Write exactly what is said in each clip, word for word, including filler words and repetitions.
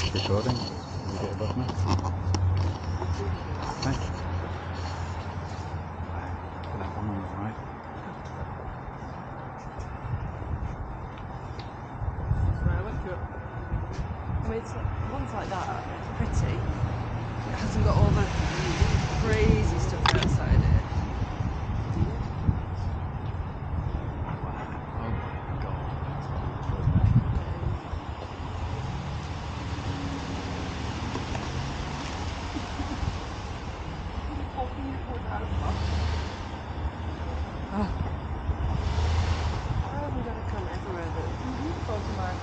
Recording? Can you get above me? Okay. Put that one on the right. So I went through it. I mean, it's like, ones like that, it's pretty. It hasn't got all the crazy stuff outside it. Oh my god. Oh. Why have we got to come everywhere that automatic?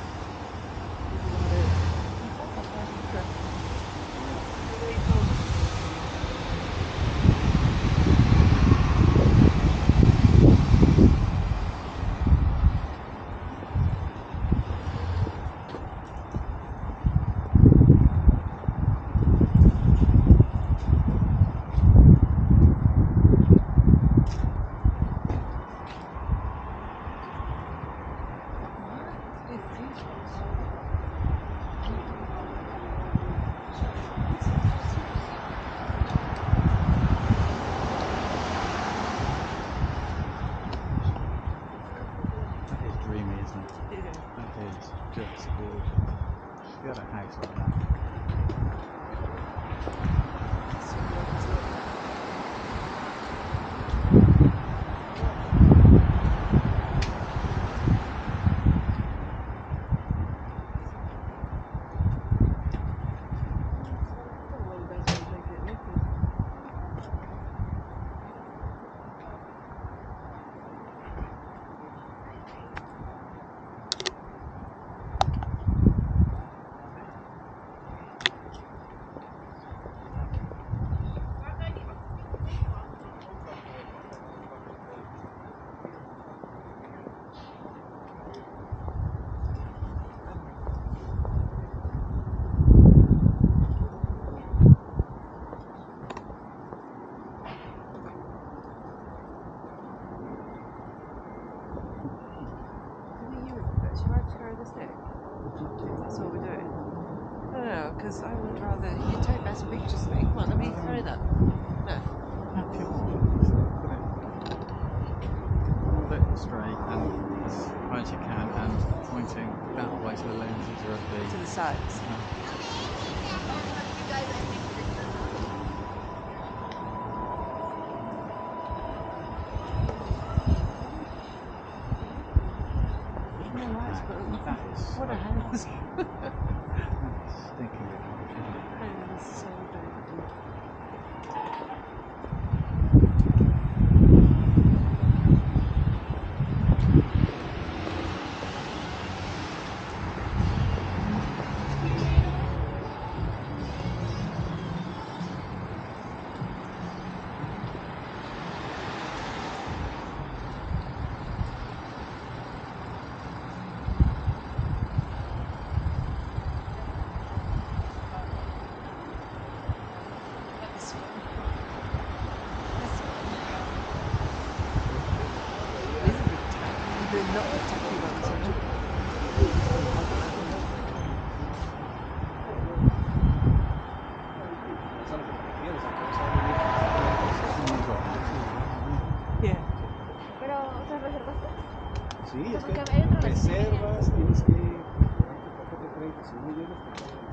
That is dreamy, isn't it? Yeah. That is just gorgeous. You got a house like that. That's what we're doing. I don't know, because I would rather you take best pictures thing. Well, let me carry that. No. If you want, hold it straight and as high as you can and pointing that way so the lenses are at the To the sides. No, right, but that is what a so house. That's stinking good rubbish, isn't it? That is so big. Not the tacky ones, actually. Yeah. Pero otras reservaste. Sí, es Porque que hay otra reservas, tienes que darte cuenta que treinta, si no llegas te pagan.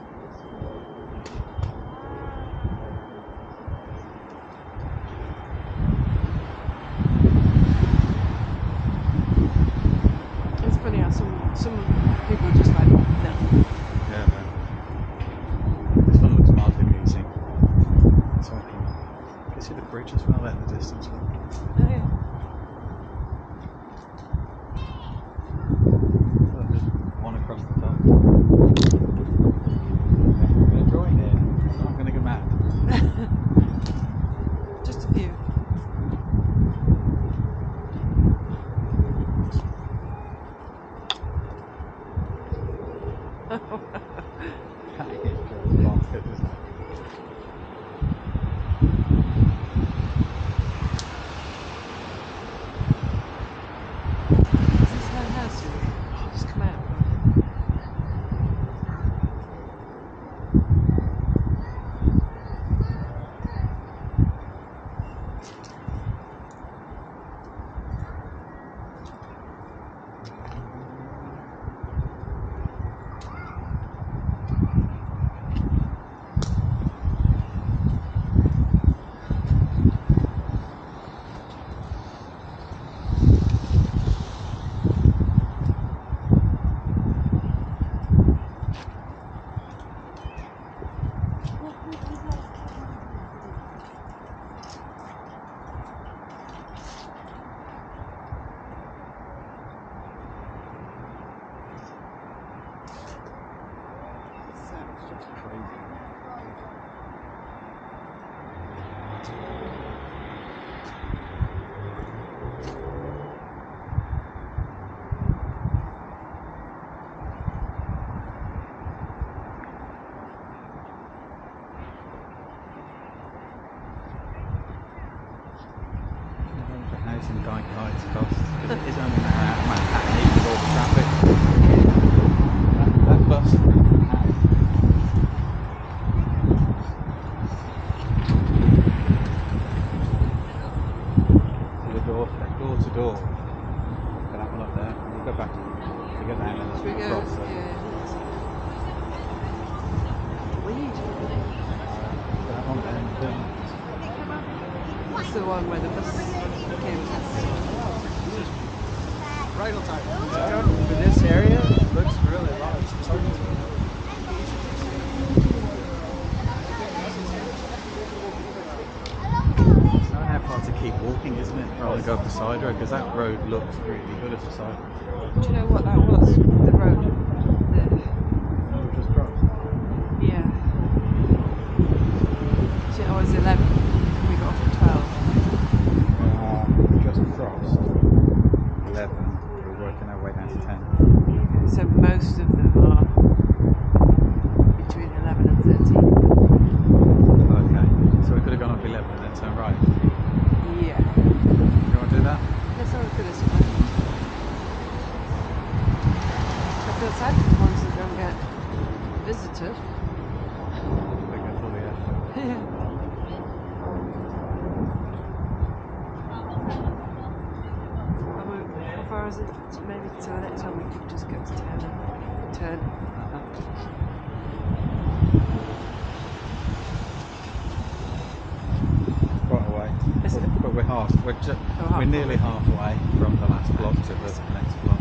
It's funny how some some people are just like, no. Yeah, man. This one looks mildly amusing. So I can, can you see the bridge as well there in the distance? Oh, yeah. Oh, there's one across the top. Okay, I'm going to draw in here. I'm not going to go mad. Just a few. That is just bonkers, isn't it? Is this her house? She's come out. It's crazy. The house in Dyke Heights costs, because it is only an hour out of Manhattan, even with all the traffic. That, that bus from Manhattan. To the door, door to door. Look at that one up there. We'll go back. We go down and Should we go? cross. So. Yeah. Weed. That one and, um, That's the one where the bus came past. Right on time. For this area, it looks really large. It's hard to it's not how far to keep walking, isn't it? Rather than go up the side road, because that road looks really good as a side. Do you know what that was? The road. The, We just crossed. yeah. So I was eleven. We got off at twelve. Uh, just crossed eleven. We're working our way down to ten. So most of them are between eleven and thirteen. Okay, so we could have gone up eleven and then turned right. Yeah. You want to do that? Let's have a look at this one. I feel sad for the ones that don't get visited. We go through the airport. I won't- How far is it? Maybe to the next one we could just go to town and turn. Quite a way. Is But, it? but we're half. We're, ju- Oh, we're half nearly way. halfway from the last block to the next block.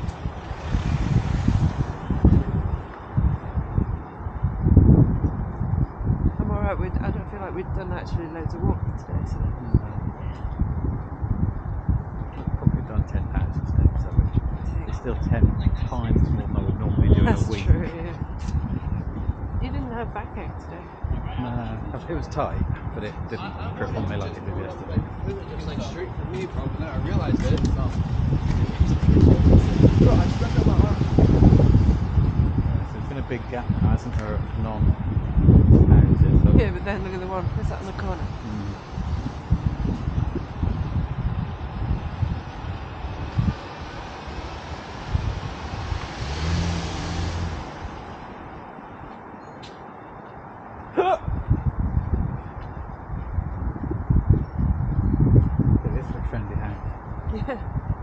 I'm alright with, I don't feel like we've done actually loads of walking today, so. We've probably done ten thousand steps, so which is still ten times more than I would normally do in That's a week. true, yeah. You didn't have backache today. No, it was tight, but it didn't cripple me like it did yesterday. It's like straight for me, bro. But then I realized it. It's not. Bro, I stuck out my arm. So there's been a big gap now, hasn't there, of non-houses. Of, Yeah, but then look at the one, what's that in the corner? Mm. It is a trendy house. Yeah.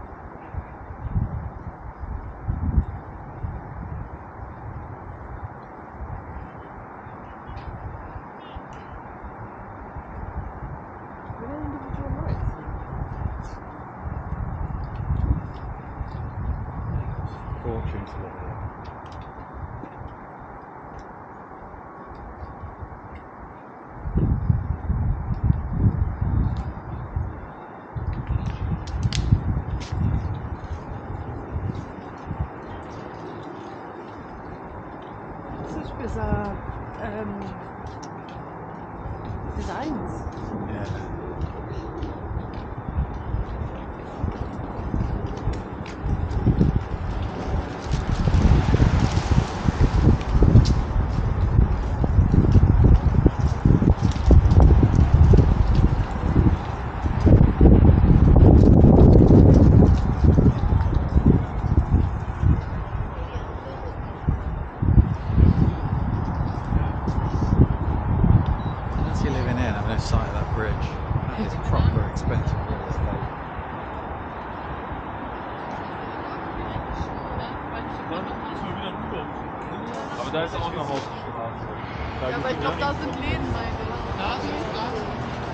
Are they individual lights? Fortune to live here. Such bizarre um, designs. Yeah. Once you live in here and having a sight of that bridge, that is proper expensive real estate. Aber da ist auch eine Hauptstraße. Da Ja, aber ich glaube, da sind Läden, meine ich.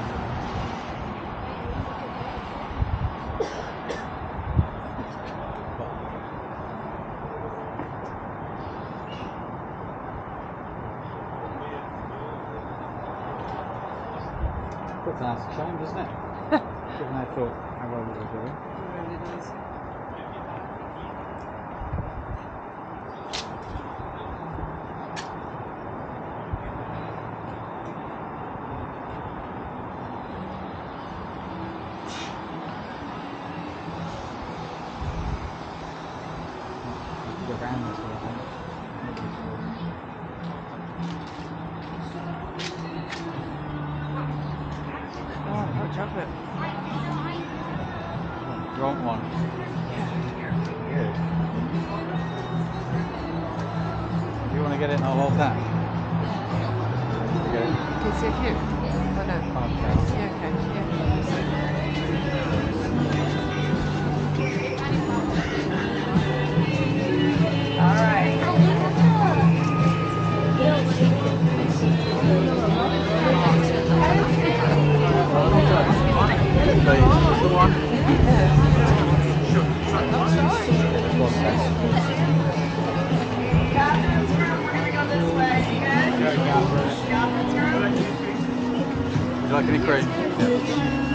Puts an ass to shame, doesn't it? Given I thought how well we were doing. It really does. grand or something. Oh, hot chocolate. You want one? Good. Do you want to get it and I'll hold that? Okay. Can you see a cute? Oh no. Okay. Yeah, okay. Yeah. Just the one? What's that? Would you like any cream?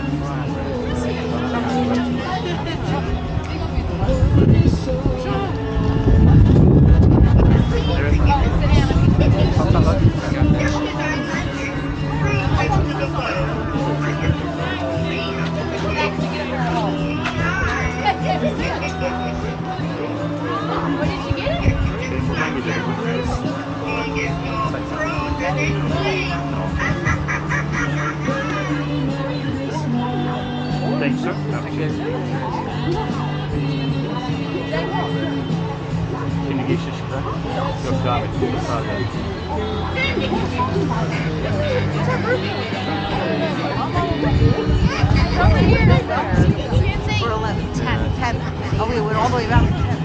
Thanks, sir. Thank you. Şimdi geçti şurada. Yok devam et. Sağda. We're eleven, ten, ten. Oh, we went all the way back to ten.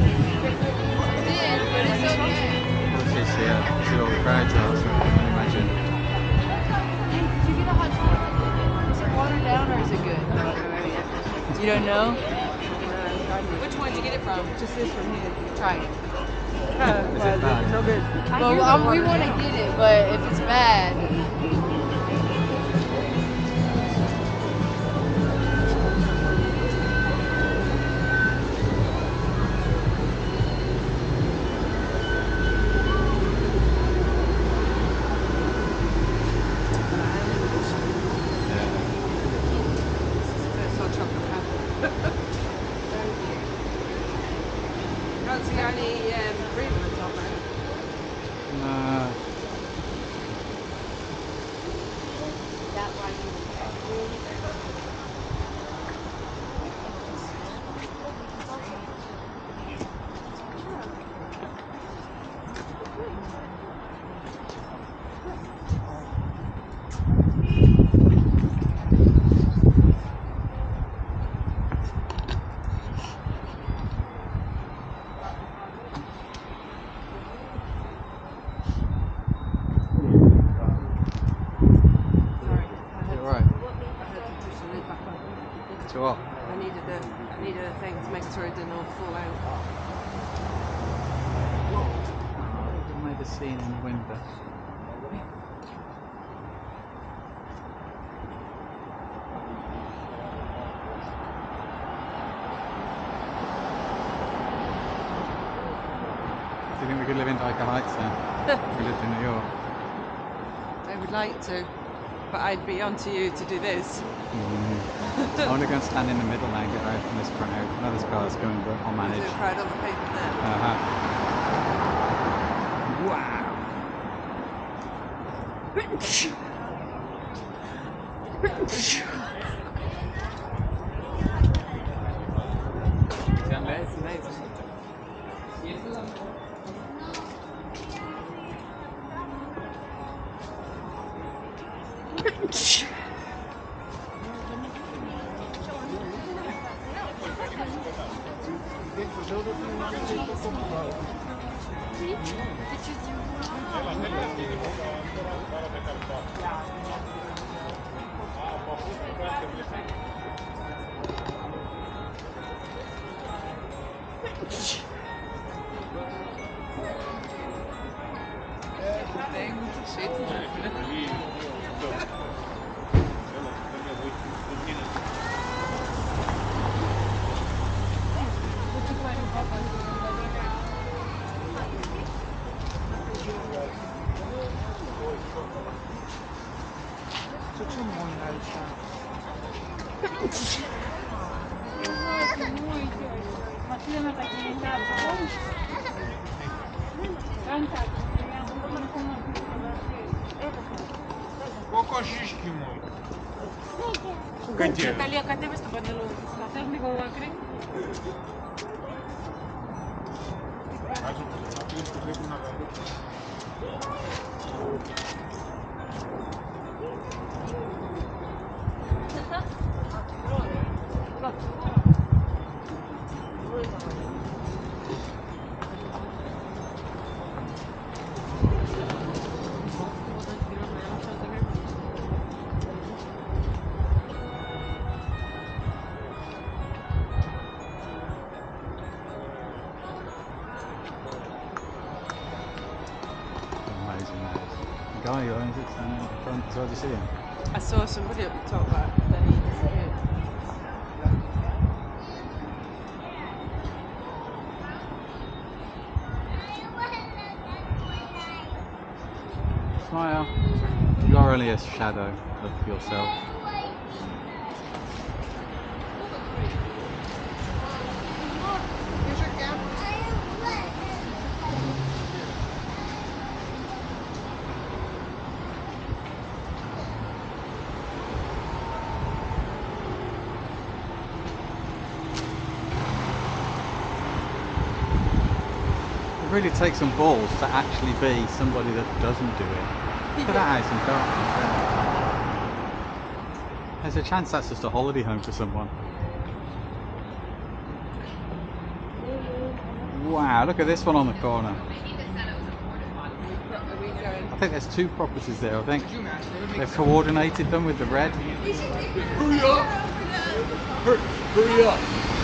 What's this here? See all the crowds are, so I can imagine. Did you get a hot chocolate? Is it watered down or is it good? You don't know? Which one did you get it from? Just this from here. Try it. Uh, Is it bad? no good. Well, um, we want to get it, but if it's bad, First hot chocolate cup. Can't see any um, cream on top of it. No. Sorry. I had, You're right. I had to push the lid back on. To what? I needed a, I needed a thing to make sure it didn't all fall out. Oh, I made a scene in the window. Do you think we could live in Dyker Heights then? If we lived in New York. I would like to, but I'd be on to you to do this. Mm. I want to go and stand in the middle now and get away from this crowd. I know this car's going, but I'll manage. Do a crowd on the pavement there. Uh-huh. Wow. That's amazing. Tem muito jeito, né? muito. Uma filha na paquinha. Koko šiški moj. Kad je? Natalia, kad tebe sto panelu? Smatraš mi ga ovakve? Kažu, ti ste bili na gaju. Amazing, that is. The guy who owns it standing in front as well, do you see him? I saw somebody at the top there, then he disappeared. Smile. You are only a shadow of yourself. It really takes some balls to actually be somebody that doesn't do it. Look at that house in darkness there. There's a chance that's just a holiday home for someone. Wow, look at this one on the corner. I think there's two properties there, I think. They've coordinated them with the red. Hurry up! Hurry, hurry up!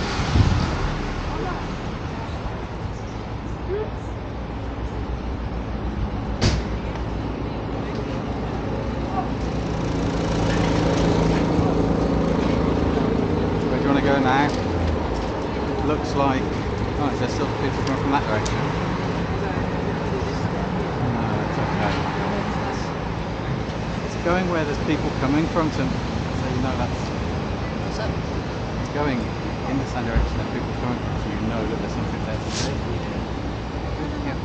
Where do you want to go now? It looks like... Oh, is there still people coming from that direction? No, it's okay. It's going where there's people coming from, to, so you know that's... What's up? It's going in the same direction that people are coming from, so you know that there's something there to see. Yeah.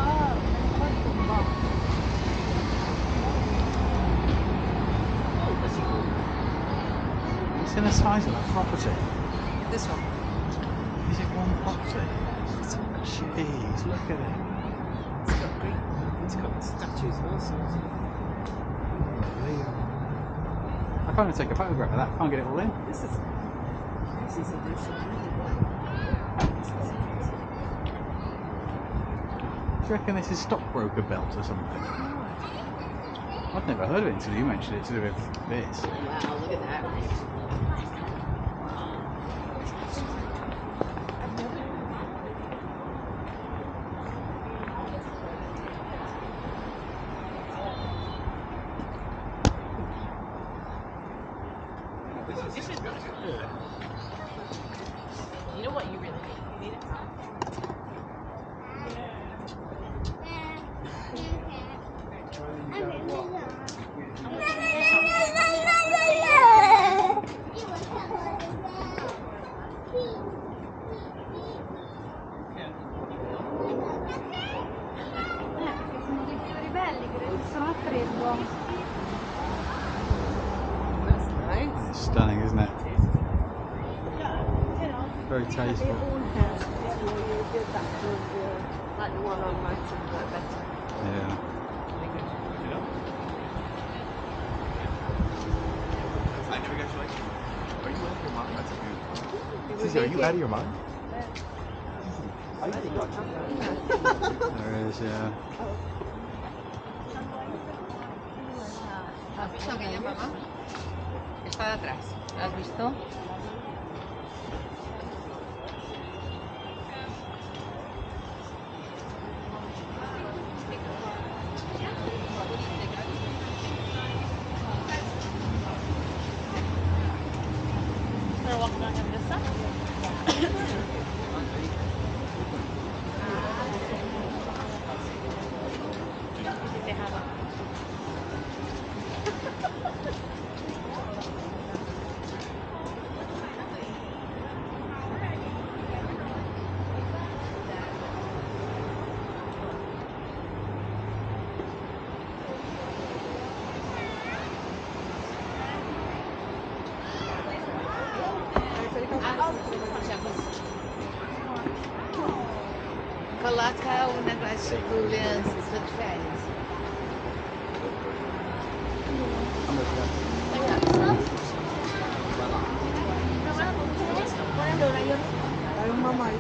It's in the size of that property. This one. Is it one property? Jeez, look at it. It's got green. It's got statues and all sorts. I can't even take a photograph of that. I can't get it all in. This is. This is a decent. Do you reckon this is stockbroker belt or something? I've never heard of it until you mentioned it to do with this. Wow, look at that. You know what you really need? You need a top. That's nice. It's stunning, isn't it? Very tasteful. Like the one on my team, like better. Yeah. Are you out of your mind? That's a beautiful. Sissy, are you out of your mind? I think you got There is, yeah. ¿Has visto aquella mamá? Está de atrás. ¿La has visto? They're walking on this side. é o negócio do Leandro, tô de férias. Aí uma mais.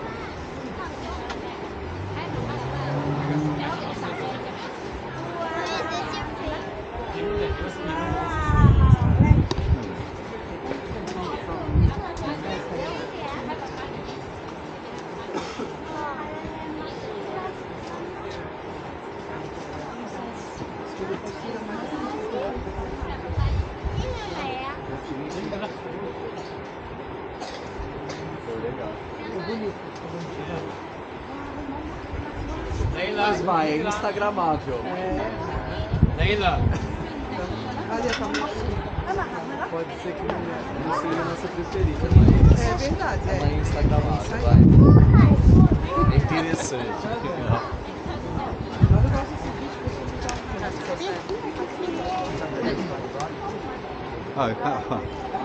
Mas vai, é instagramável. Leila! Olha como Pode ser que não seja a nossa preferida, mas é verdade, ela é é. instagramável, vai. É interessante. Mas eu gosto desse vídeo porque você Oh, wow.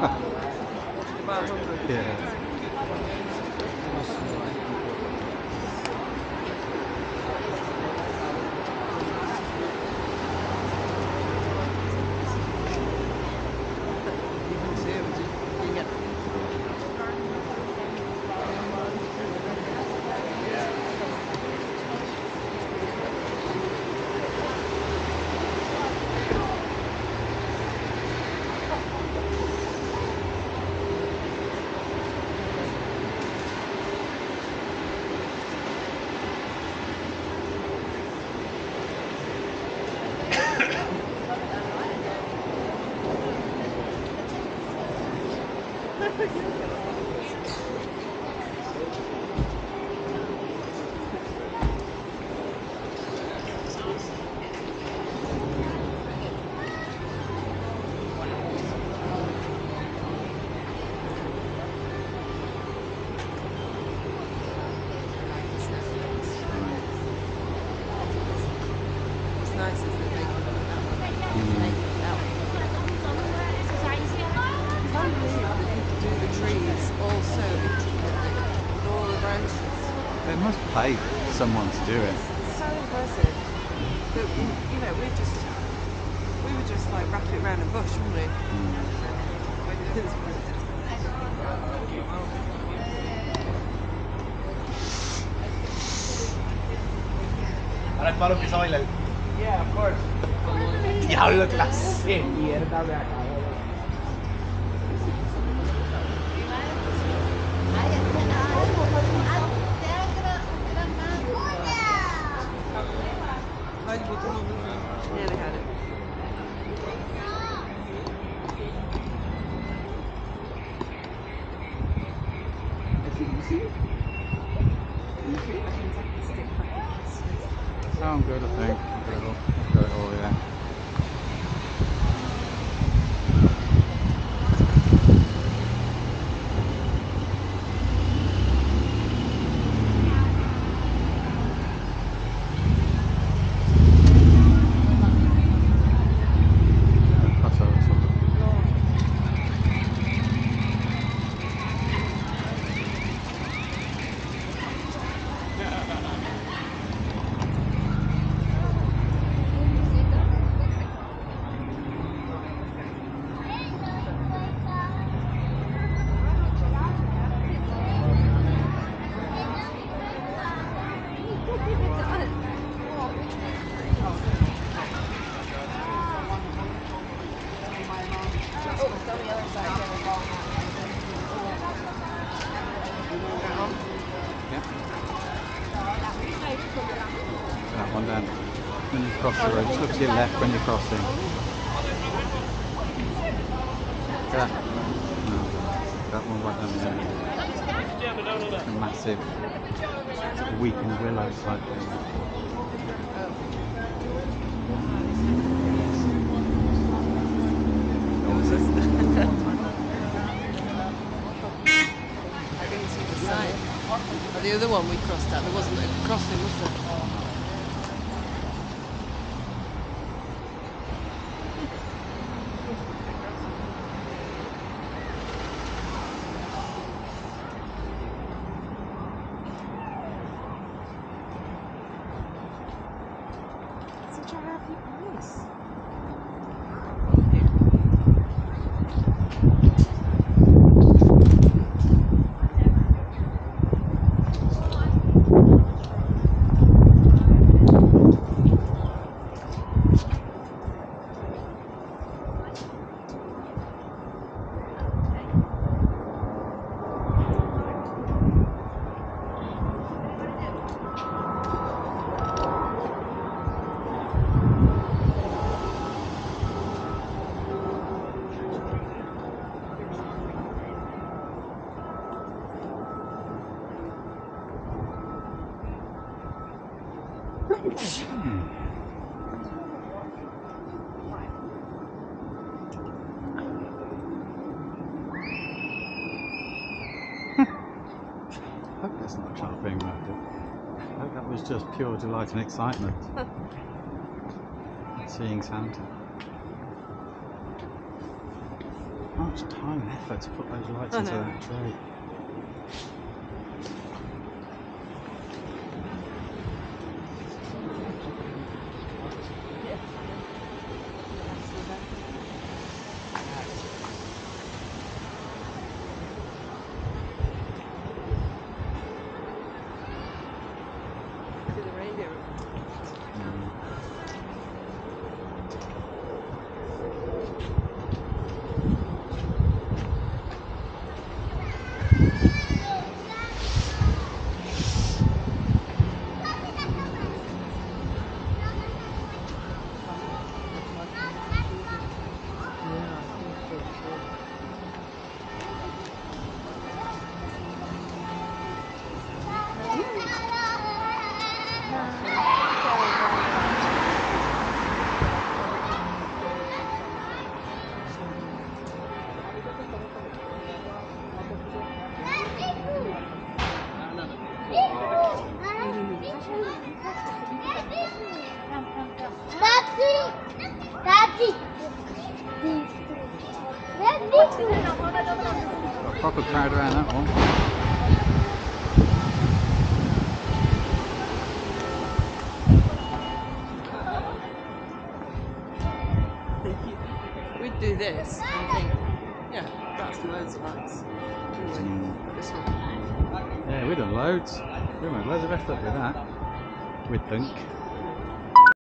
Yeah. It's nice, isn't it? Do the trees all so intricately with all the branches. They must pay someone to do it. It's so impressive. But, you know, we just we would just like wrap it around a bush, wouldn't we? Ahora el palo empieza a bailar. Yeah, of course. Diablo, clase. Mierda de acá. Hadi bakalım. Nearly had it. Is it easy? Easy? Sound good, I think. I'll do it all, I'll do it all, yeah. Pass over some. Yeah. That one down. When you cross the road, just look to your left when you're crossing. That. No, that one right down there. A massive weeping willow type thing. I didn't see the sign. But the other one we crossed at, there wasn't a crossing, was there? a happy place. I hope that's not a child being murdered. I hope that was just pure delight and excitement. At seeing Santa. How much time and effort to put those lights I into know. that tree. See the reindeer. Got a proper crowd around that one. We'd do this and think, yeah, that's loads of lights. Wouldn't we? But this one. Yeah, we've done loads. We've made loads of effort with that. We'd think.